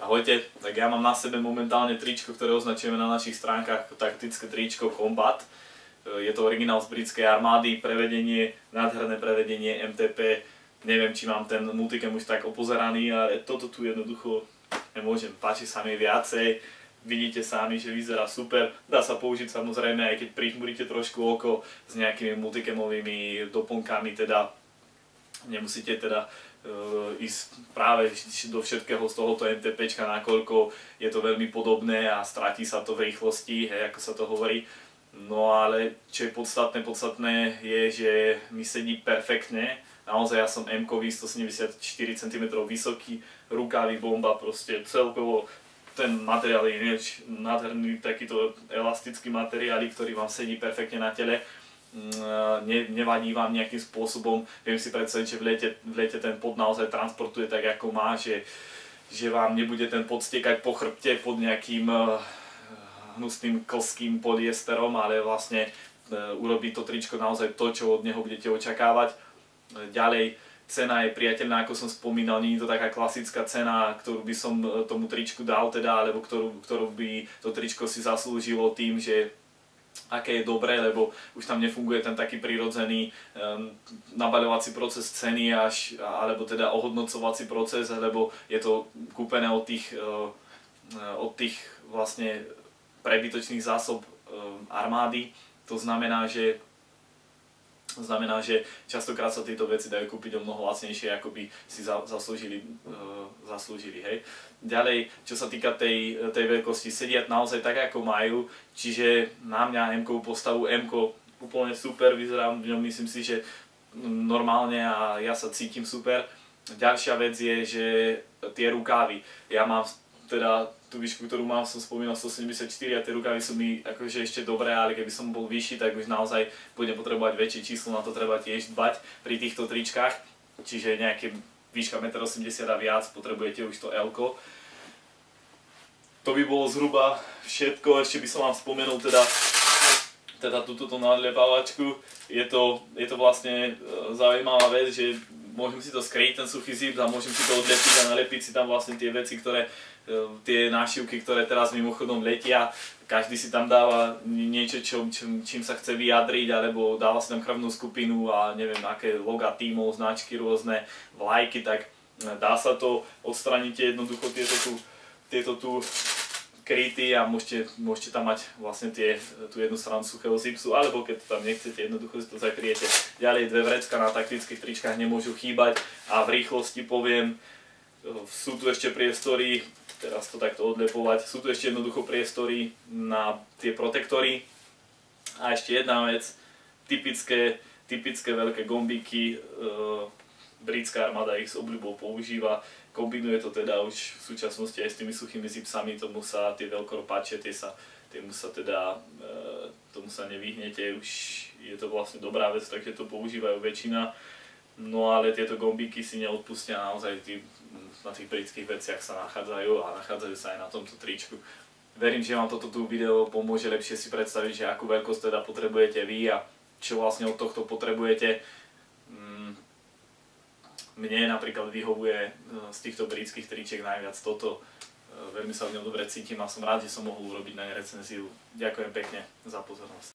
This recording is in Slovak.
Ahojte, tak ja mám na sebe momentálne tričko, ktoré označujeme na našich stránkach ako taktické tričko Combat. Je to originál z britskej armády, prevedenie, nádherné prevedenie MTP. Neviem, či mám ten multicam už tak opozeraný, ale toto tu jednoducho nemôžem, páči sa mi viacej. Vidíte sami, že vyzerá super. Dá sa použiť samozrejme, aj keď prižmúrite trošku oko s nejakými multicamovými doplnkami, teda nemusíte teda ísť práve do všetkého z tohoto MTPčka, nakoľko je to veľmi podobné a stratí sa to v rýchlosti, hej, ako sa to hovorí. No ale čo je podstatné je, že mi sedí perfektne. Naozaj ja som M-kový, 174 cm vysoký, rukávy bomba, proste celkovo ten materiál je nádherný, takýto elastický materiál, ktorý vám sedí perfektne na tele. Nevadí vám nejakým spôsobom, viem si predstaviť, že v lete ten pod naozaj transportuje tak ako má, že vám nebude ten pod stiekať po chrbte pod nejakým hnusným klským polyesterom, ale vlastne urobí to tričko naozaj to, čo od neho budete očakávať. Ďalej, cena je priateľná, ako som spomínal, nie je to taká klasická cena, ktorú by som tomu tričku dal teda, alebo ktorú by to tričko si zaslúžilo tým, že aké je dobré, lebo už tam nefunguje ten taký prirodzený nabaľovací proces ceny alebo teda ohodnocovací proces, lebo je to kúpené od tých vlastne prebytočných zásob armády. To znamená, že častokrát sa tieto veci dajú kúpiť o mnoho lacnejšie, ako by si zaslúžili, hej. Ďalej, čo sa týka tej veľkosti, sedia naozaj tak, ako majú, čiže na mňa M-kovú postavu, M-ko úplne super, vyzerám v ňom, myslím si, že normálne a ja sa cítim super. Ďalšia vec je, že tie rukávy, ja mám teda tú výšku, ktorú mám, som spomínal 174 a tie rukávy sú mi akože ešte dobré, ale keby som bol vyšší, tak už naozaj budem potrebovať väčšie číslo, na to treba tiež dbať pri týchto tričkách, čiže nejaké výška 1,80 m a viac, potrebujete už to L-ko. To by bolo zhruba všetko, ešte by som vám spomenul teda túto nadlepávačku. Je to vlastne zaujímavá vec, že môžem si to skryť, ten suchý zip, a môžem si to odlepiť a nalepiť si tam vlastne tie veci, tie nášivky, ktoré teraz mimochodom letia. Každý si tam dáva niečo, čím sa chce vyjadriť, alebo dáva si tam krvnú skupinu a neviem, aké loga tímov, značky rôzne, vlajky, tak dá sa to, odstraníte jednoducho tieto tu kryty a môžete tam mať vlastne tú jednu stranu suchého zipsu, alebo keď to tam nechcete, jednoducho si to zakriete. Ďalej, dve vrecká na taktických tričkách nemôžu chýbať a v rýchlosti poviem, sú tu ešte priestory, teraz to takto odlepovať, sú tu ešte jednoducho priestory na tie protektory. A ešte jedna vec, typické veľké gombíky, britská armáda ich s obľubou používa, kombinuje to teda už v súčasnosti aj s tými suchými zipsami, tomu sa tie veľkoropáče, tomu sa nevyhnete, už je to vlastne dobrá vec, takže to používajú väčšina. No ale tieto gombíky si neodpustia, naozaj na tých britských veciach sa nachádzajú a nachádzajú sa aj na tomto tričku. Verím, že vám toto video pomôže lepšie si predstaviť, že akú veľkosť teda potrebujete vy a čo vlastne od tohto potrebujete. Mne napríklad vyhovuje z týchto britských tričiek najviac toto. Veľmi sa v ňom dobre cítim a som rád, že som mohol urobiť na ne recenziu. Ďakujem pekne za pozornosť.